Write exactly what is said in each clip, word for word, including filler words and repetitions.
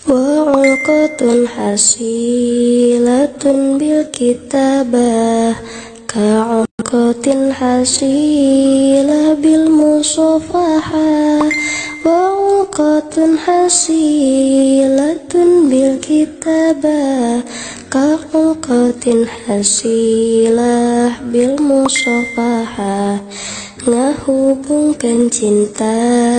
Wa'ulqatun hasilatun bil kitabah ka'ulqatin hasilah bil musafaha. Wa'ulqatun hasilatun bil kitabah ka'ulqatin hasilah bil musafaha. Ngahubungkan cinta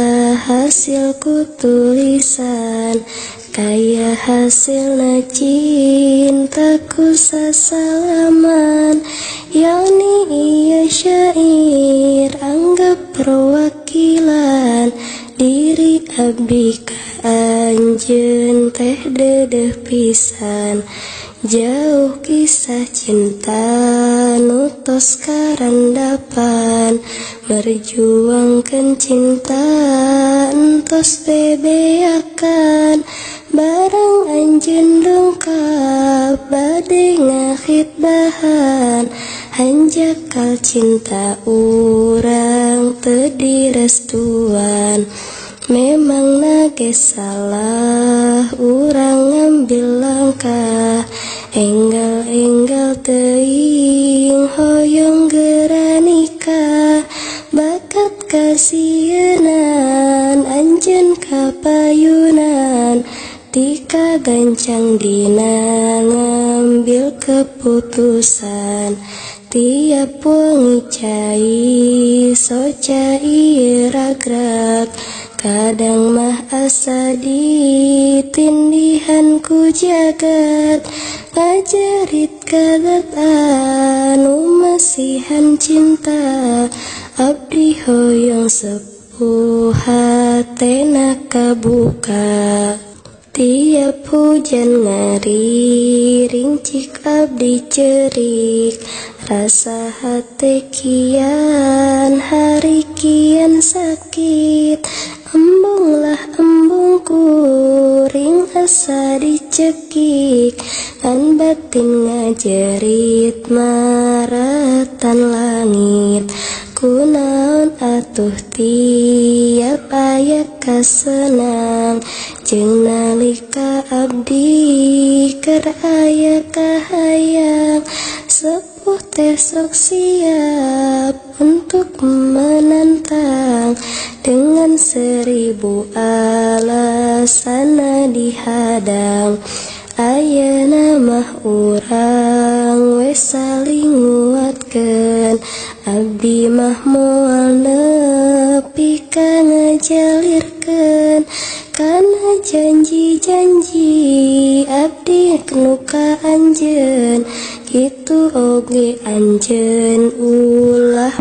hasilku tulisan, kaya hasilnya cintaku sasalaman. Yakni ia syair anggap perwakilan diri abdi ka anjeun teh dedeh pisan. Jauh kisah cinta nutos karandapan, berjuangkan cinta entos bebeakan. Barang anjeun dongkap bade ngahitbahan, hanjakal cinta urang teu direstuan. Memang nage salah urang ngambil langkah, enggal-enggal teuing hoyong geura nikah. Bakat kasienan anjeun kapayunan, tika gancang dina ngambil keputusan. Tiap wengi cai so cai ragrag, kadang mah asa ditindihan ku jagat. Ngajarit kadat anu masihan cinta, abdi hoyong sepuh hatena kabuka. Tiap hujan ngariring cik abdi cerik, rasa hate kian hari kian sakit. Embunglah embung kuring asa dicekik, kan batin ngajerit maratan langit. Kunaon atuh tiap aya kasenang, jeung nalika abdi keur aya kahayang. Sepuh teh sok siap untuk menantang, dengan seribu alasan dihadang. Ayeuna mah urang we saling nguatkeun, abdi mah moal nepi ka ngajalirkeun. Kana janji-janji abdi nu ka anjeun, kitu oge anjeun ulah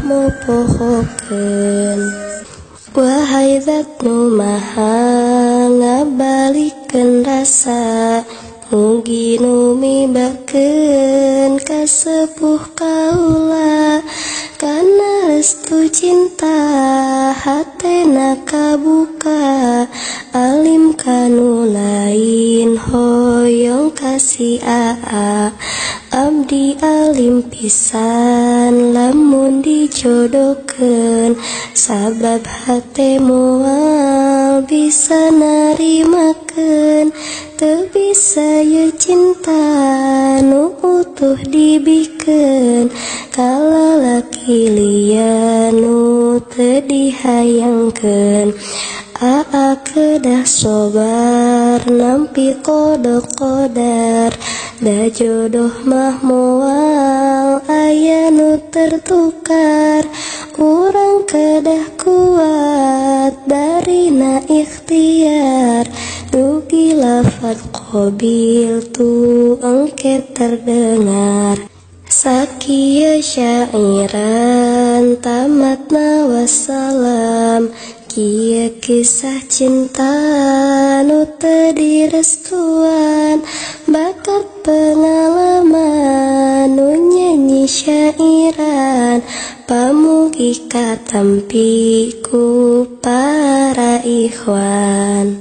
mopohokeun. Wahai zat nu maha ngabalikeun rasa, mugi nu mibakeun ka sepuh kaula. Kana restu cinta hatena kabuka, alim kanu lain hoyong kasih aa. Abdi alim pisan lamun dijodohkeun, sabab hate moal bisa narimakeun. Teu bisa ye cinta nu utuh dibikeun, kalalaki liya nu teu dihayangkeun. Aa kedah sobar nampi kodok kodar, da jodoh mah moal aya nu tertukar. Urang kedah kuat barina ikhtiar, dugi lafad qabil tu engke terdengar. Sakia syairan tamatna wassalam, kieu kisah cinta nu teu direstuan. Bakat pengalaman nu nyanyi syairan, pamugi katampi ku para ikhwan.